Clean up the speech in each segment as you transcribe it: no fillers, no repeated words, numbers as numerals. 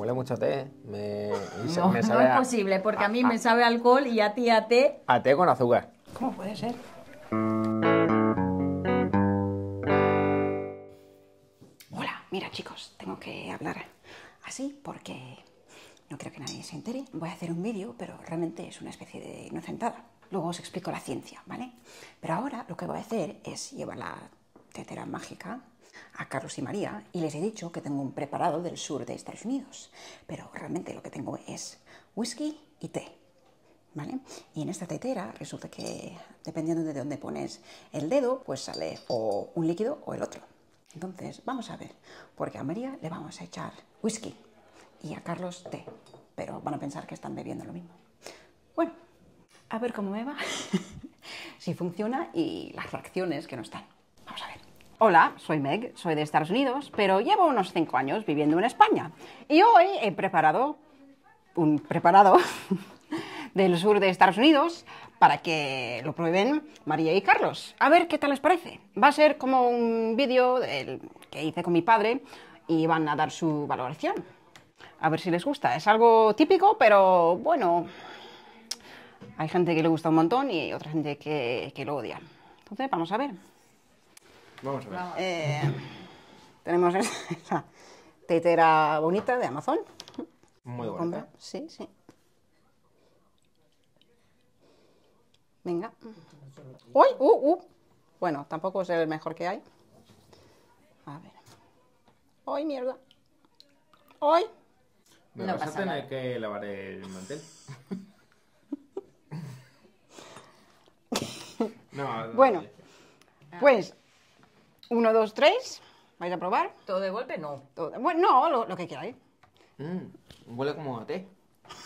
huele mucho a té. No, me no sabe es posible, porque a mí me sabe a alcohol y a ti a té. a té con azúcar. ¿Cómo puede ser? Hola, mira chicos, tengo que hablar así porque no quiero que nadie se entere. Voy a hacer un vídeo, pero realmente es una especie de inocentada. Luego os explico la ciencia, ¿vale? Pero ahora lo que voy a hacer es llevar la tetera mágica a Carlos y María y les he dicho que tengo un preparado del sur de Estados Unidos, pero realmente lo que tengo es whisky y té, ¿vale? Y en esta tetera resulta que dependiendo de dónde pones el dedo, pues sale o un líquido o el otro. Entonces vamos a ver, porque a María le vamos a echar whisky y a Carlos té, pero van a pensar que están bebiendo lo mismo. Bueno, a ver cómo me va, si funciona y las reacciones que no están. Vamos a ver. Hola, soy Meg, soy de Estados Unidos, pero llevo unos 5 años viviendo en España. Y hoy he preparado un preparado del sur de Estados Unidos para que lo prueben María y Carlos. A ver qué tal les parece. Va a ser como un vídeo que hice con mi padre y van a dar su valoración. A ver si les gusta. Es algo típico, pero bueno, hay gente que le gusta un montón y otra gente que lo odia. Entonces, vamos a ver. Vamos a ver. Tenemos esa tetera bonita de Amazon. Muy bonita. Sí, sí. Venga. ¡Uy! Bueno, tampoco es el mejor que hay. A ver. ¡Ay, mierda! ¡Ay! Me No vas a pasa tener nada. que lavar el mantel. No, Bueno, pues 1, 2, 3. ¿Vais a probar? ¿Todo de golpe? No. Bueno, no, lo que queráis. Huele como a té.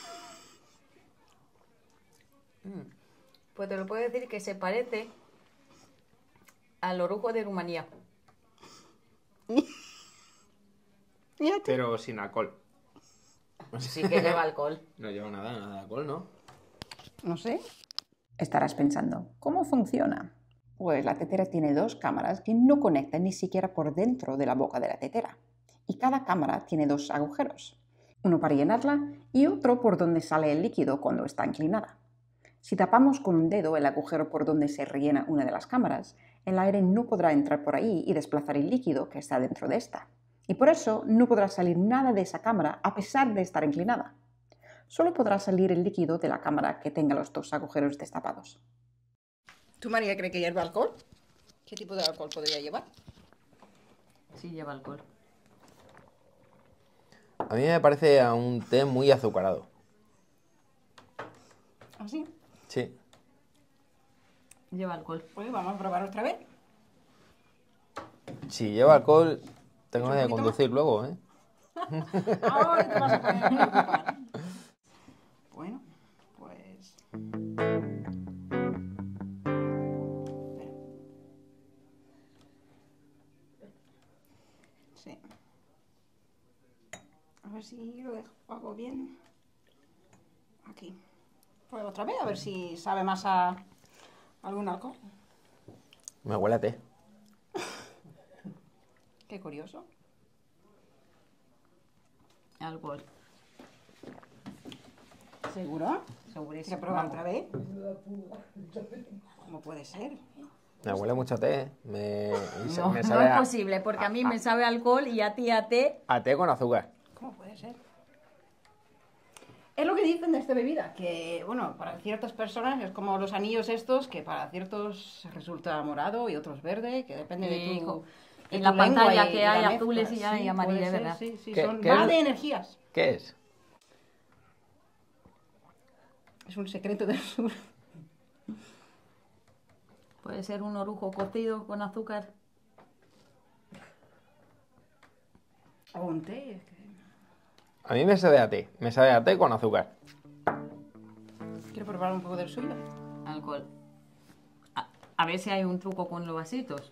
Pues te lo puedo decir que se parece al orujo de Rumanía. Fíjate. Pero sin alcohol. Sí que lleva alcohol. No lleva nada de alcohol, ¿no? No sé. Estarás pensando, ¿cómo funciona? Pues la tetera tiene 2 cámaras que no conectan ni siquiera por dentro de la boca de la tetera. Y cada cámara tiene 2 agujeros. Uno para llenarla y otro por donde sale el líquido cuando está inclinada. Si tapamos con un dedo el agujero por donde se rellena una de las cámaras, el aire no podrá entrar por ahí y desplazar el líquido que está dentro de esta. Y por eso no podrá salir nada de esa cámara a pesar de estar inclinada. Solo podrá salir el líquido de la cámara que tenga los 2 agujeros destapados. ¿Tú, María, cree que lleva alcohol? ¿Qué tipo de alcohol podría llevar? Sí lleva alcohol. A mí me parece a un té muy azucarado. ¿Ah, sí? Sí. Lleva alcohol. Pues vamos a probar otra vez. Si lleva alcohol, tengo ¿Un que poquito conducir luego, ¿eh? Ay, te vas a poner. Bueno, pues... Sí. A ver si lo hago bien. Aquí. Pruebo otra vez, a ver si sabe más a algún alcohol. Me huele a té. Qué curioso. Alcohol. ¿Seguro? Segurísimo. ¿Quieres probar otra vez? ¿Cómo puede ser? Me huele mucho a té. No, me no sabe es posible, porque a mí me sabe a alcohol y a ti a té. a té con azúcar. ¿Cómo puede ser? Es lo que dicen de esta bebida, que bueno, para ciertas personas es como los anillos estos, que para ciertos resulta morado y otros verde, que depende de Sí, tu... en de la tu lengua pantalla y que la hay mezcla. azules y hay Sí, amarillas, puede ser, ¿verdad? Sí, sí, ¿Qué- son... qué Va es? de energías. ¿Qué es? Es un secreto del sur. Puede ser un orujo cocido con azúcar. O un té. Es que... A mí me sabe a té. Me sabe a té con azúcar. Quiero probar un poco del suyo. Alcohol. A ver si hay un truco con los vasitos.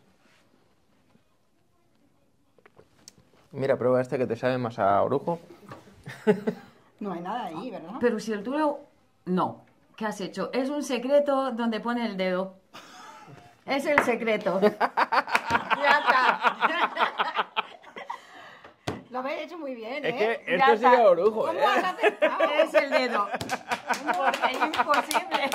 Mira, prueba este que te sabe más a orujo. No hay nada ahí, ¿verdad? Pero si el tuyo... No. ¿Qué has hecho? Es un secreto donde pone el dedo. Es el secreto. Ya está. Lo habéis hecho muy bien, Es que Ya esto está. sigue orujo, ¿Cómo has acertado? Es el dedo. Porque es imposible.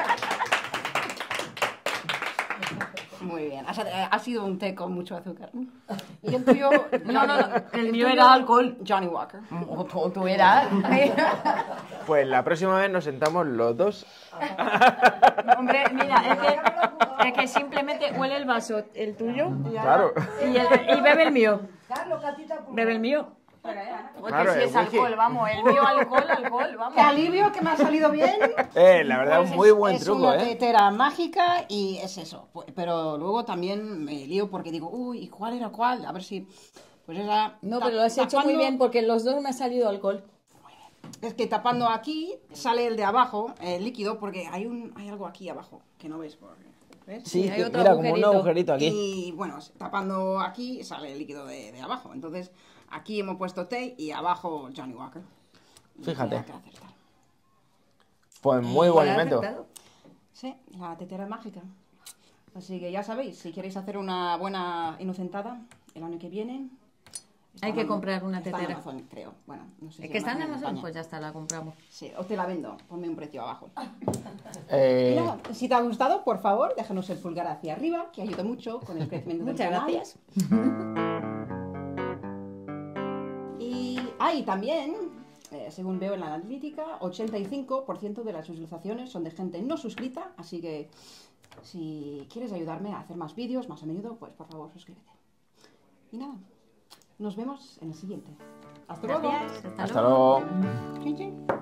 Muy bien. Ha sido un té con mucho azúcar. Y el tuyo... No, el mío tuyo, era alcohol. Johnny Walker. Tú eras. Pues la próxima vez nos sentamos los dos. Hombre, mira, es que simplemente huele el vaso, el tuyo, Claro. y bebe el mío. Bebe el mío. Porque Claro, si el es whisky. alcohol, vamos, el mío alcohol, vamos. ¡Qué alivio que me ha salido bien! La verdad, Pues un muy buen es truco, una ¿eh? tetera mágica y es eso. Pero luego también me lío porque digo, uy, ¿y cuál era cuál? A ver si... Pues esa... No, pero lo has hecho muy bien porque los dos me ha salido alcohol. Es que tapando aquí sale el de abajo, el líquido, porque hay algo aquí abajo que no ves. ¿Ves? Sí, hay otro mira, como un agujerito. agujerito aquí. Y bueno, tapando aquí sale el líquido de abajo. Entonces aquí hemos puesto té y abajo Johnny Walker. Y Fíjate. tenía que acertar. Pues muy buen invento. Sí, la tetera mágica. Así que ya sabéis, si queréis hacer una buena inocentada el año que viene... Hay que comprar una está tetera. en Amazon, creo. Bueno, no sé Es si que está en Amazon Amazon, España. pues ya está, la compramos. Sí, o te la vendo, ponme un precio abajo. Eh, Mira, si te ha gustado, por favor, déjanos el pulgar hacia arriba, que ayuda mucho con el crecimiento del Muchas canal. gracias. Y también, según veo en la analítica, 85% de las visualizaciones son de gente no suscrita, así que si quieres ayudarme a hacer más vídeos más a menudo, pues por favor suscríbete. Y nada, nos vemos en el siguiente. Hasta luego. Gracias. Hasta luego. Chin, chin.